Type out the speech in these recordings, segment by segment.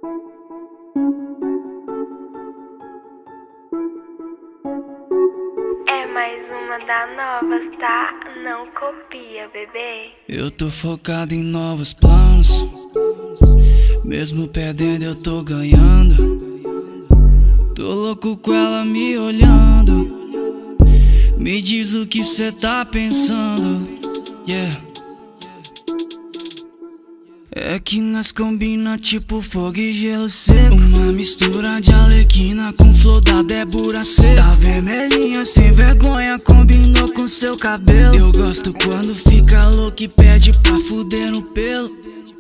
É mais uma da Novas, tá? Não copia, bebê. Eu tô focado em novos planos. Mesmo perdendo eu tô ganhando. Tô louco com ela me olhando. Me diz o que cê tá pensando, yeah. É que nós combina tipo fogo e gelo seco. Uma mistura de Arlequina com flor da Débora Seco. Tá vermelhinha sem vergonha, combinou com seu cabelo. Eu gosto quando fica louco e pede pra fuder no pelo.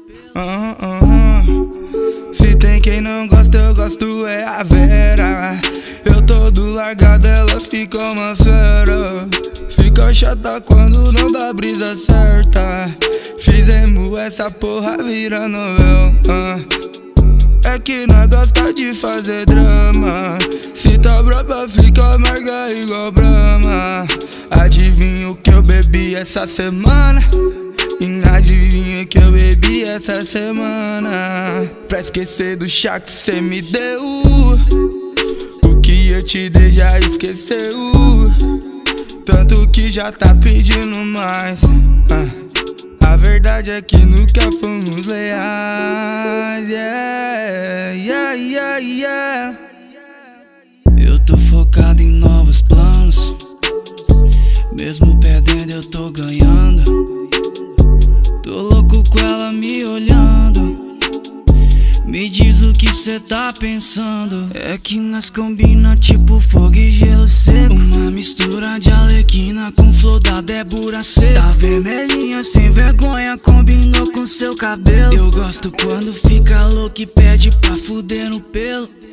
Se tem quem não gosta, eu gosto é a Vera. Eu todo largado, ela fica uma fera. Fica chata quando não dá brisa certa. Fizemos essa porra vira novela. É que nós gosta de fazer drama. Se tá brava, fica amarga igual Brahma. Adivinha o que eu bebi essa semana? Adivinha que eu bebi essa semana? Pra esquecer do chá que cê me deu. O que eu te dei já esqueceu. Tanto que já tá pedindo mais. A verdade é que nunca fomos leais. Yeah, yeah, yeah, yeah. Eu tô focado em novos planos. Mesmo perdendo eu tô ganhando. Tô louco com ela me olhando. Me diz o que cê tá pensando. É que nós combina tipo fogo e gelo seco. Uma mistura de Arlequina com flor da Débora Seco. Tá vermelhinha sem vergonha, combinou com seu cabelo. Eu gosto quando fica louco e pede pra fuder no pelo.